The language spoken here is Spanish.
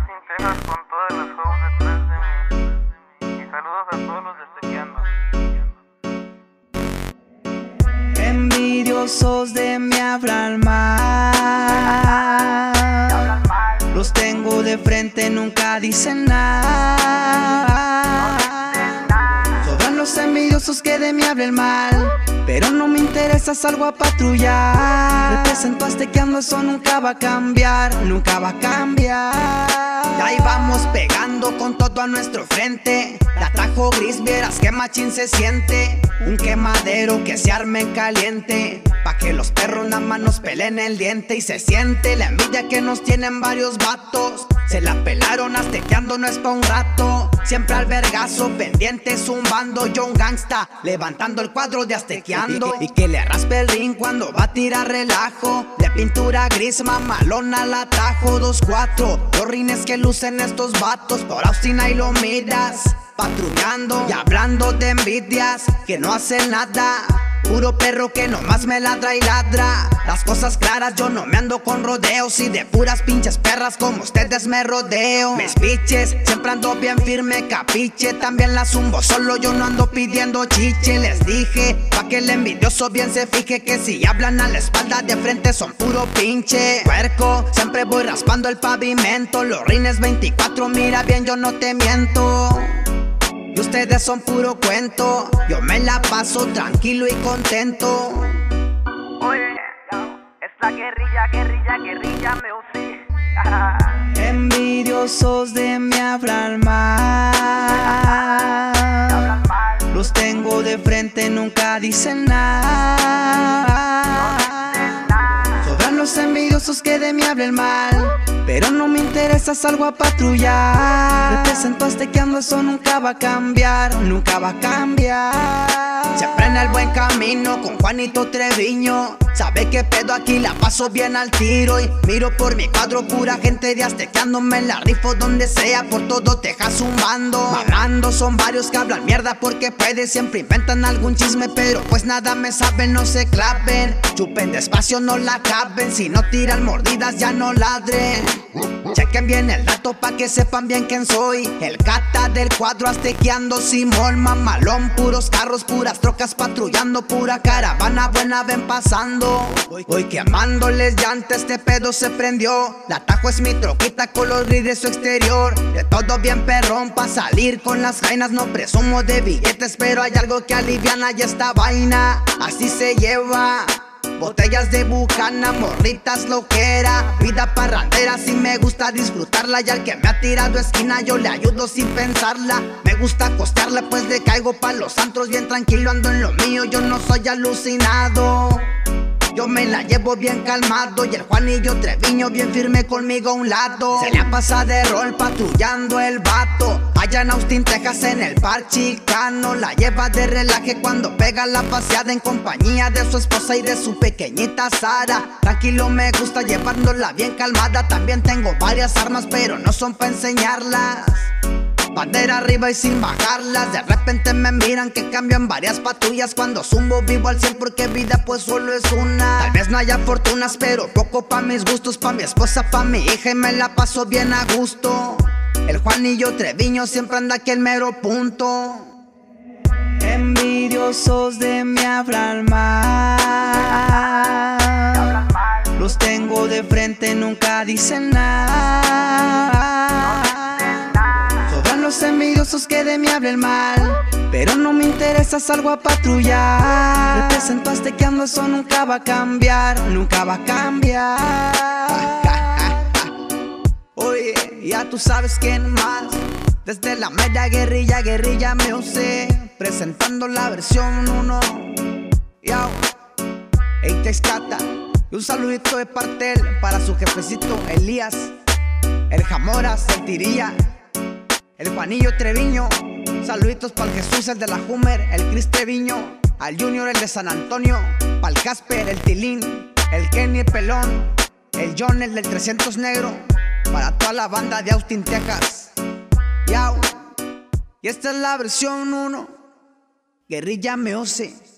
Austin, Texas, con todas las hoes detrás de mí. Y saludos a todos los de Tequeando. Envidiosos de mí hablan mal. Los tengo de frente, nunca dicen nada. Sobran los envidiosos que de mí hablen mal, pero no me interesa, salgo a patrullar. Represento a Tequeando, eso nunca va a cambiar, nunca va a cambiar. Y ahí vamos pegando con todo a nuestro frente. La trajo gris, vieras que machín se siente. Un quemadero que se arme en caliente, pa' que los perros nada más nos peleen el diente. Y se siente la envidia que nos tienen varios vatos. Se la pelaron, Tequeando no es pa' un rato. Siempre al vergazo, pendiente zumbando. Yo un gangsta, levantando el cuadro de Tequeando. Y que le raspe el ring cuando va a tirar relajo. De pintura gris, mamalona la tajo. 2-4, los rines que lucen estos vatos. Por Austin ahí lo miras, patrullando y hablando de envidias que no hacen nada. Puro perro que nomás me ladra y ladra. Las cosas claras, yo no me ando con rodeos. Y de puras pinches perras como ustedes me rodeo. Mis biches, siempre ando bien firme, capiche. También la zumbo solo, yo no ando pidiendo chiche. Les dije, pa' que el envidioso bien se fije, que si hablan a la espalda de frente son puro pinche puerco. Siempre voy raspando el pavimento. Los rines 24, mira bien, yo no te miento. Y ustedes son puro cuento. Yo me la paso tranquilo y contento. Oye, es la guerrilla, me usé. Envidiosos de mí hablan mal. Los tengo de frente, nunca dicen nada. Sobran los envidiosos que de mí hablen mal, pero no me interesa, salgo a patrullar. Represento a Tequeando, eso nunca va a cambiar, nunca va a cambiar. Siempre en el buen camino con Juanito Treviño. Sabe que pedo, aquí la paso bien al tiro. Y miro por mi cuadro, pura gente de Tequeando. Me la rifo donde sea, por todo Texas zumbando. Mamando, son varios que hablan mierda porque puede. Siempre inventan algún chisme, pero pues nada me saben, no se claven. Chupen despacio, no la caben. Si no tiran mordidas, ya no ladren. Chequen bien el dato pa' que sepan bien quién soy. El cata del cuadro Tequeando, Simón, mamalón. Puros carros, puras trocas patrullando. Pura caravana buena ven pasando. Voy quemándoles llantas, este pedo se prendió. La Tajo es mi troquita, color gris de su exterior. De todo bien perrón pa' salir con las jainas. No presumo de billetes, pero hay algo que aliviana ya esta vaina. Así se lleva. Botellas de Bucana, morritas loquera. Vida parrandera, si me gusta disfrutarla. Y al que me ha tirado esquina yo le ayudo sin pensarla. Me gusta costearla pues le caigo pa' los antros. Bien tranquilo ando en lo mío, yo no soy alucinado. Yo me la llevo bien calmado. Y el Juanillo Treviño bien firme conmigo a un lado. Se la pasa de rol patrullando el vato. Allá en Austin, Texas, en el par Chicano. La lleva de relaje cuando pega la paseada, en compañía de su esposa y de su pequeñita Sara. Tranquilo me gusta llevándola bien calmada. También tengo varias armas, pero no son pa' enseñarlas. Bandera arriba y sin bajarlas. De repente me miran que cambian varias patrullas. Cuando zumbo vivo al 100 porque vida pues solo es una. Tal vez no haya fortunas, pero poco pa' mis gustos. Pa' mi esposa, pa' mi hija, y me la paso bien a gusto. El Juanillo Treviño siempre anda aquí el mero punto. Envidiosos de mí hablan mal. Los tengo de frente, nunca dicen nada. Sobran los envidiosos que de mí hablen mal, pero no me interesa, salgo a patrullar. Represento a Tequeando, eso nunca va a cambiar, nunca va a cambiar. Oye, ya tú sabes quién más. Desde la mera guerrilla me usé. Presentando la versión 1. Yo, Atex Cata. Y un saludito de parte él para su jefecito Elías, el Jamoras, el Tirilla, el Juanillo Treviño. Saluditos para el Jesús, el de la Hummer, el Chris Treviño, al Junior, el de San Antonio, para el Casper, el Tilín, el Kenny, el Pelón, el John, el del 300 Negro, para toda la banda de Austin, Texas. Yao. Y esta es la versión 1. Guerrilla me ose.